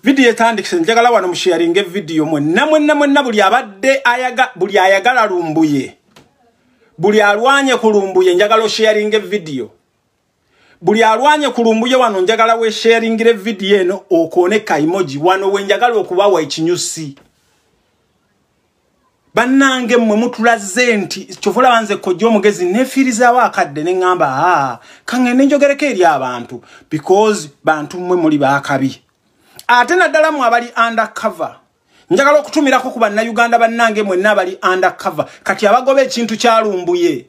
Video etandikise njagala wano musharinge video mwenna buli ayagala Lumbuye. Buli alwanye ku Lumbuye njagala sharinge video. Buli alwanye ku Lumbuye wano njagala we sharingire video eno okoneka emoji wano we njagala okubawa ekinyusi. Bannange mmwe mutulaze nti kyovula banze kojja omugezi nefiriza wakadde ne ngamba kangende njogereko eri abantu because bantu mmwe muli bakabi. Ate naddala mu abali undercover. Njagala okutumirako ku banna Uganda bannange mwenna abali undercover. Kati abagobe ekintu kya Lumbuye.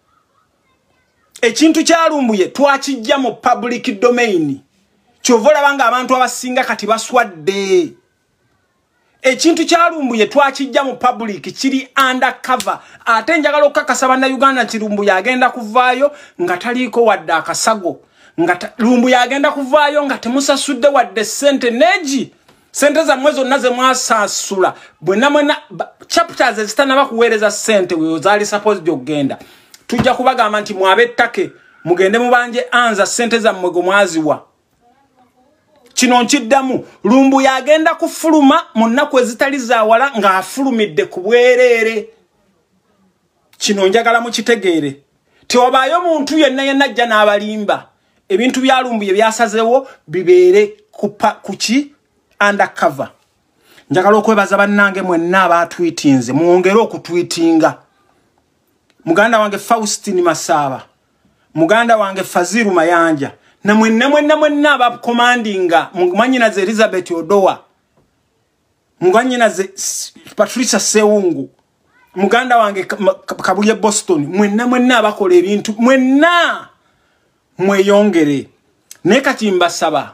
Ekintu kya Lumbuye twakijja mu public domain. Kyovola banga abantu abasinga kati baswadde. Ekintu kya Lumbuye twakijja mu public kiri undercover. Ate njagala okukakasa banna Uganda nti Lumbuye agenda kuvaayo nga taliiko wadde akasago. Lumbuye agenda kuvaayo nga temusasudde wadde sente neji. Sente za mwezo naze mwasasula. Bwenna chapters ezitanaba kuweereza sente we ozali supposed ogenda. Tujja kubagamba nti mwabettake mugende mubanje anza sente za mwego mwaziwa. Kino nkiddamu Lumbuye agenda kufuluma mu nnaku ezitali zawala nga afulumidde ku bwerere. Kino njagala mukitegeere. Tewabaayo muntu yenna ajja n'abalimba. Ebintu bya Lumbuye byasazewo bibeere kuki undercover. Njagala okwebaza bannange mwenna abatweetinze muongere okutweetinga. Muganda wange Faustine Masaba, muganda wange Faziru Mayanja, na mwenna abakomandinga muganyinaze Elizabeth Odowa, muganyinaze Patricia Sewungu, muganda wange Kabuye Boston, mwenna abakola ebintu mwenna mweyongere. Ne kati mbasaba,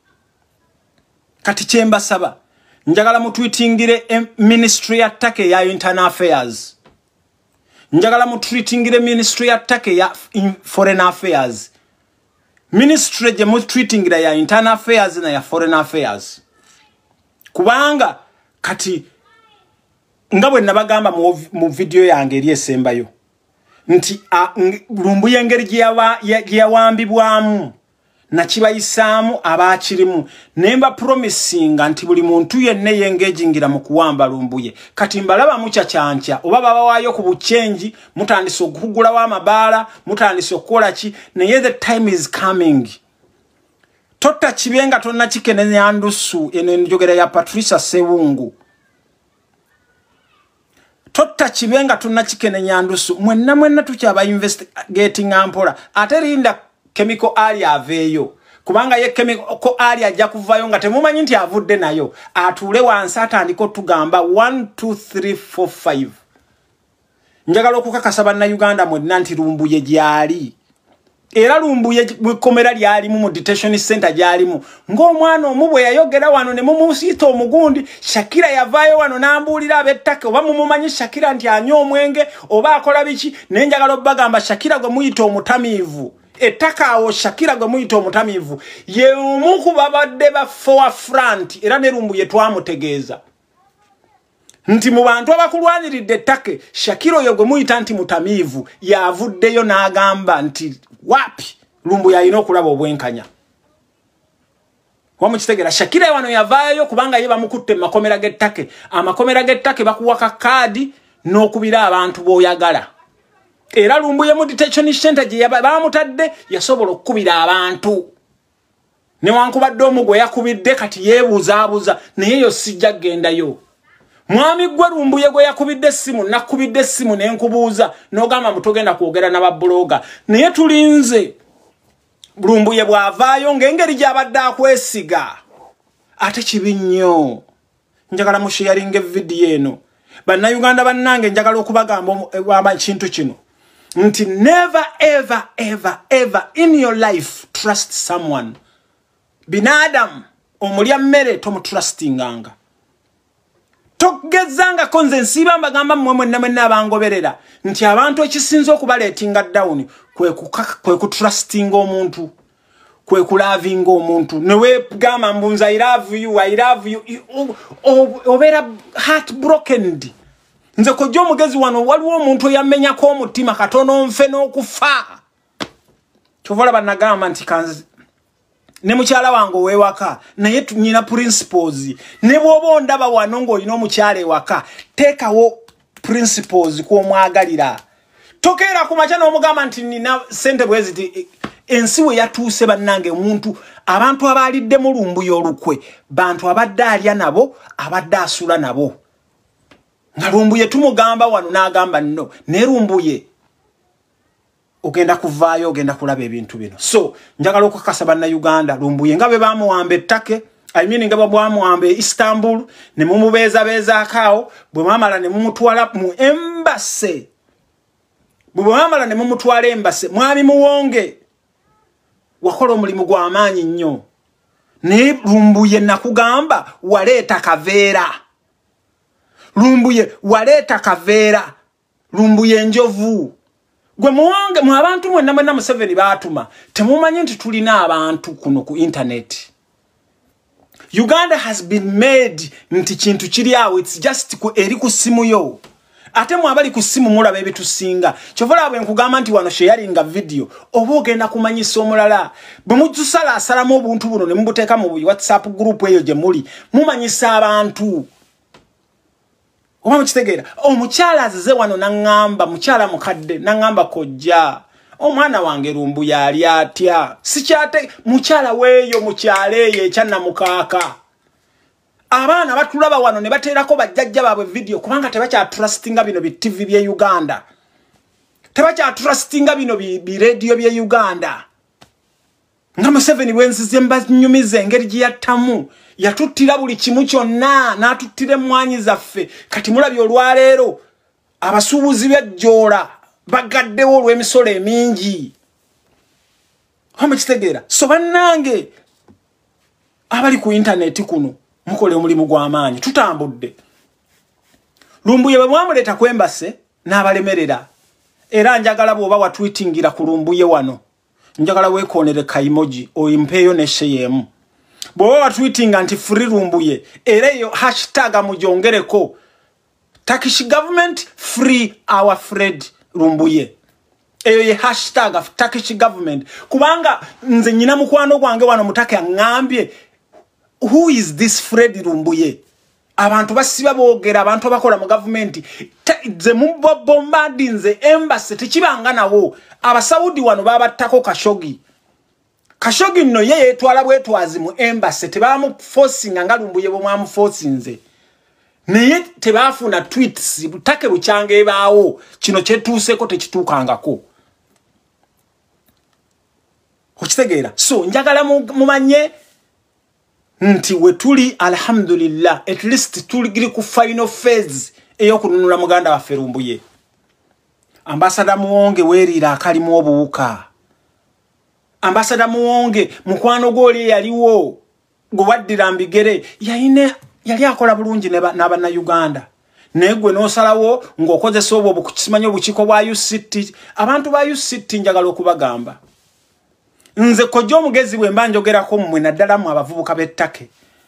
kati kyembasaba njagala mutweetingire ministry ya Take ya internal affairs. Njagala mutweetingire ministry ya Take ya foreign affairs. Ministry je mutweetingira ya internal affairs na ya foreign affairs. Kubanga kati ngabwe nabagamba mu video yange eri esembayo nti Lumbuye ngeri gye wambibwamu na kibayisaamu abakirimu nemba promisinga nti buli muntu yenna yengegingira mu kuwamba Lumbuye. Kati mbalaba mucha chancha oba baba waayo ku buchenji mutandise okugulawo amabaala mutandise okukola ki naye the time is coming. Totta kibenga tonna kikenenya ndusu eno njogera ya Patricia Sewungu. Totta kibenga tonna kikenenya ndusu mwenna tukyaba investigating ampola ate linda chemical ali aveyo kubanga ye chemical ali ajja kuvayo nga temumanyi nti avudde nayo atule wansi atandiko tugamba 1 2 3 4 5. Njagala okukakasa banna Uganda mwenna nti Lumbuye gyali era Lumbuye mwikomera lyali mu detention center gyalimu ng'omwana omubwe yayogera wano ne mumusita omugundi Shakira yavayo wano n'ambulira abettake oba mumumanyi Shakira nti anywa omwenge oba akola biki nenjagala obbagamba Shakira gwe muyita omutamiivu. Ettaka awo Shakira gwe muyita omutamiivu ye omu ku babadde ba forefront era ne Lumbuye twamutegeeza nti mu bantu abakulwaniridde ettake Shakira oyo gwe muyita nti mutamiivu yavuddeyo n'agamba nti wapi Lumbuye alina okulaba obwenkanya. Wamukitegera Shakira wano yavaayo kubanga ye bamukutte makomera g'ettake. Amakomera g'ettake bakuwaka kaadi n'okubira abantu b'oyagala. Era Lumbuye mu detention center gye bamutadde yasobola okukubira abantu. Newankubadde omugwe yakubidde kati yeebuzaabuza naye yo sijja gendayo. Mwami gwe Lumbuye gwe yakubidde essimu nakubidde essimu nenkubuuza n'ogamba mutogenda kwogera n'ababloga naye tulinze Lumbuye bwavaayo ng'engeri gy'abadde akwesiga ate kibi nnyo. Njagala musharinge video eno banna Uganda bannange njagala okubagamba kintu kino nti never ever in your life trust someone. Binadam omulya mmere tomutrustinganga. Togezanga konze nsiba mbagamba mwenna abangoberera nti abantu ekisinzo okubaleetinga down kwe kutrustinga omuntu kwe kulavinga omuntu newe gama mbunza I love you obera heartbroken. Nze kojja omugezi wano waliwo omuntu yamenyako omutima katono nfe n'okufa. Kyovola bannagamba nti ne mukyala wange owewaka naye nyina principles ne bwoba ndaba wano ng'olina omukyala ewaka teekawo principles kw'omwagalira tokeera ku makya n'omugamba nti nina ssente bwe ziti ensi we yatuuse bannange omuntu abantu abaalidde mu Lumbuye olukwe bantu abadde alya nabo abadde asula nabo nga Lumbuye tumugamba wano n'agamba nno ne Lumbuye ogenda kuvaayo ogenda kulaba ebintu bino so njagala okukakasa bannayuganda Lumbuye nga bwe bamuwamba ettake nga bwe bamuwamba Istanbul ne mumubeezabeezaakaawo bwe mwamala ne mumutwala mu embase bwe mwamala ne mumutwala embase mwami muwonge wakola omulimu gw'amaanyi nnyo naye Lumbuye nakugamba waleeta kaveera Lumbuye waleeta kaveera Lumbuye enjovu gwe muwonge mu abantu mwenna mwenna Museveni baatuma temumanyi nti tulina abantu kuno ku internet Uganda has been made nti kintu kiri awo it's just eri ku simu yo ate mwabali ku simu mulaba ebitusinga kyovola bwe nkugamba nti wano sharinga video oba ogenda kumanyisa omulala bwe mujusala asalamu obuntu buno ne mubuteeka mu WhatsApp group eyo gye muli mumanyisa abantu oba mukitegeera omukyala azize wano nangamba mukyala mukadde nangamba kojja omwana wange Lumbuye ali atya sikyate mukyala weeyo mukyala eyo ekyanna mukaaka abaana batulaba wano ne bateerako bajjajja baabwe video kubanga tebakya trustinga bino bi TV bye Uganda tebakya trustinga bino bi radio bye Uganda nga Museveni bwenzize mbanyumize engeri gye yattamu yatuttira buli kimu kyonna n'atuttira emmwanyi zaffe kati mulabye olwaleero abasuubuzi b'ejjoola bagaddewo olw'emisolo emingi omukitegeera so bannange abali ku internet kuno mukole omulimu gw'amaanyi tutambudde Lumbuye bwe mwamuleeta kwembase n'abalemerera era njagala bw'oba watweetingira ku Lumbuye wano njagala weekoonere ka emoji oyimpeeyo ne sheyemu bw'oba watweetinga nti free Lumbuye era eyo hashtag mujongereko Turkish government free our Fred Lumbuye eyo ye hashtag of Turkish government kubanga nze nyina mukwano gwange wano mutake angambye who is this Fred Lumbuye abantu basiba boogera abantu abakola mu government ze mubombardinze embassy tekibanga nawo abasaudi wano babattako Kashogi nno ye yetwala bwetwazi mu embassy tebamu forcing nga Lumbuye bwe mwamu forcinze naye tebafuna tweets butake bucyange ebaawo kino kyetuuseko tekituukangako okitegeera so njagala mumanye nti we tuli alhamdulillah at least tuli ku final phase eyokununula muganda waffe Lumbuye ambassador muwonge weerira akalimu obuwuka ambassador muwonge mukwano goli yaliwo gwaddira mbigere yali akola bulungi n'abana Uganda negwe n'osalawo ng'okozesa obwo bukimanyi obukiiko bwa UCT abantu ba UCT njagala okubagamba nze kojja omugezi bwe mba njogerako mmwe naddala mu abavubuka b'ettake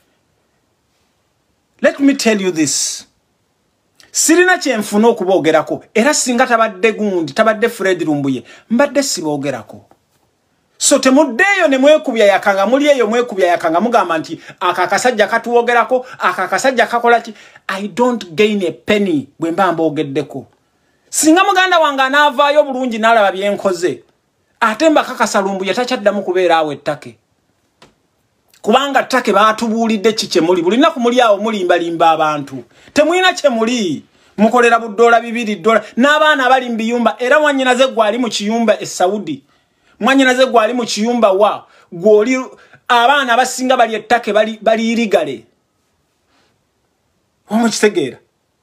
let me tell you this sirina kyenfuna okuboogerako era singa tabadde gundi tabadde Fred Lumbuye mbadde siboogerako so temuddeeyo ne mwekubya yakanga muli eyo mwekubya yakanga mugamba nti akakasajja katuwogerako akakasajja kakola ki I don't gain a penny bwe mba mboogeddeko singa muganda wange anaavaayo bulungi n'alaba byenkoze ate mba kakasa Lumbuye takyaddamu kubeera awo ettake kubanga ttake baatubuulidde kike muli bulina ku muli awo mulimbalimba abantu temulina kye muli mukolera $2 $2 n'abaana bali mu biyumba era mwanyinaze gwali mu kiyumba e Saudi mwanyinaze gwali mu kiyumba wa gwoli abaana abasinga bali ettake bali irigale omukitegeera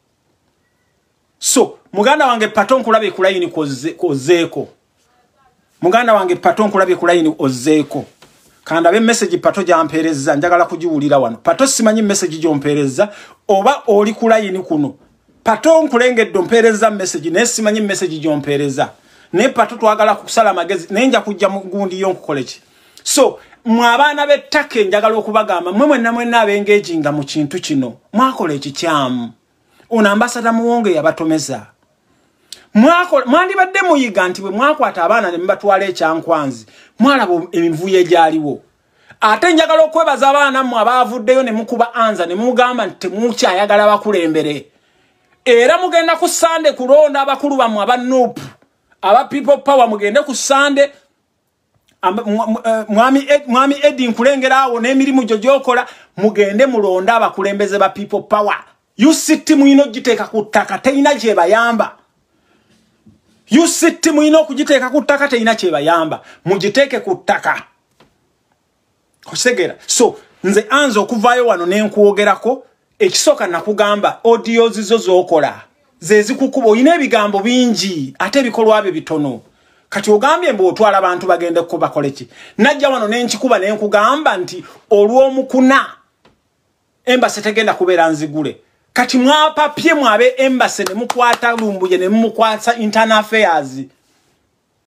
so muganda wange paton kulabe ku line kozeeko muganda wange paton kulabe ku line ozeeko kanda be message pato jampereza njagala kujiwulira wano pato simanyi message jompereza oba oli ku line kuno paton kulengedde mpereza message ne simanyi message jompereza ne pato twagala kusala magezi nenja kujja mu gundi yonkukoleki so mwabaana bettake njagala okubagamba mmwe mwenna abengeginga mu kintu kino mwakola ekikyamu ono ambassador muwonge yabatomeza mwandibadde muyiga nti bwe mwakwata abaana ne mbatwala ekyankwanzi mwalaba emivuyo egyaliwo ate njagala okwebaza abaana mmwe abaavuddeyo ne mukuba anza ne mugamba nti temukyayagala bakulembere era mugenda ku Sande kulonda abakulu bammwe aba Nuupu aba People Power mugende ku Sande mwami Edi nkulengera awo n'emirimu gyo gyokola mugende mulonda abakulembeze ba People Power UCT mwino giteeka ku ttaka teyina kye bayamba UCT mwino okugiteeka ku ttaka teyina kye bayamba mugiteeke ku ttaka Osegera so nze anza okuvaayo wano n'enkuwogerako ekisooka nakugamba audios zo z'okola ze zikukuba oyina ebigambo bingi ate ebikolwa bye bitono kati ogambye mbu otwala abantu bagende kuba koleki najja wano n'enkikuba n'enkugamba nti olw'omukuna embase tegenda kubeera nzigule kati mwapapye mwabe embase ne mukwata Lumbuye ne mukwasa internal affairs